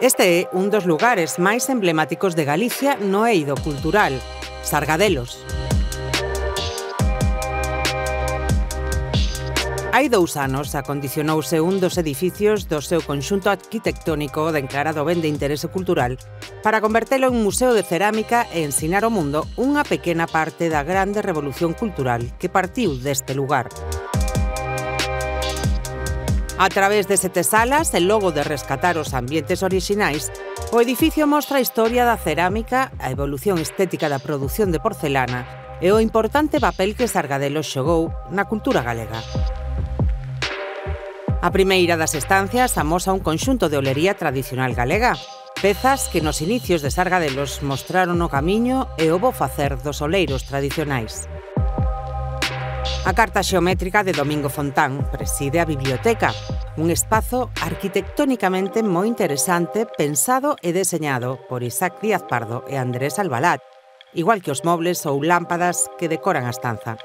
Este é un dos lugares máis emblemáticos de Galicia no eido cultural, Sargadelos. Hai 2 anos acondicionouse un dos edificios do seu conxunto arquitectónico declarado ben de interese cultural para convertelo en museo de cerámica e ensinar ao mundo unha pequena parte da grande revolución cultural que partiu deste lugar. A través de 7 salas e logo de rescatar os ambientes orixinais, o edificio mostra a historia da cerámica, a evolución estética da produción de porcelana e o importante papel que Sargadelos xogou na cultura galega. A primeira das estancias amosa un conxunto de olería tradicional galega, pezas que nos inicios de Sargadelos mostraron o camiño e o bo facer dos oleiros tradicionais. A carta xeométrica de Domingo Fontán preside a biblioteca, un espazo arquitectónicamente moi interesante pensado e deseñado por Isaac Díaz Pardo e Andrés Albalat, igual que os mobles ou lámpadas que decoran a estanza.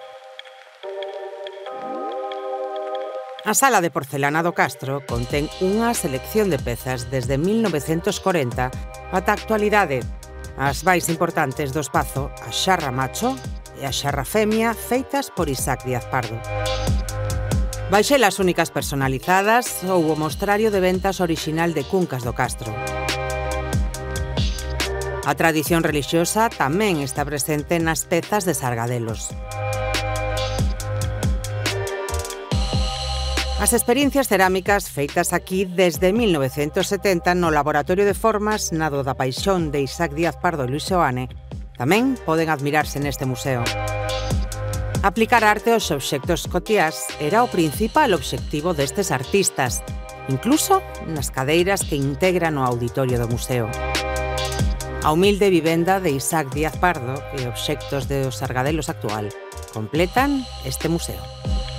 A sala de porcelana do Castro contén unha selección de pezas desde 1940 ata a actualidade. As máis importantes do espazo, a xarra macho e a xarra femia feitas por Isaac Díaz Pardo. Baixelas únicas personalizadas ou o mostrario de ventas orixinal de Cuncas do Castro. A tradición relixiosa tamén está presente nas pezas de Sargadelos. As experiencias cerámicas feitas aquí desde 1970 no Laboratorio de Formas Nado da Paixón de Isaac Díaz Pardo e Luis Seoane tamén poden admirarse neste museo. Aplicar arte aos obxectos cotiás era o principal obxectivo destes artistas, incluso nas cadeiras que integran o auditorio do museo. A humilde vivenda de Isaac Díaz Pardo e obxectos do Sargadelos actual completan este museo.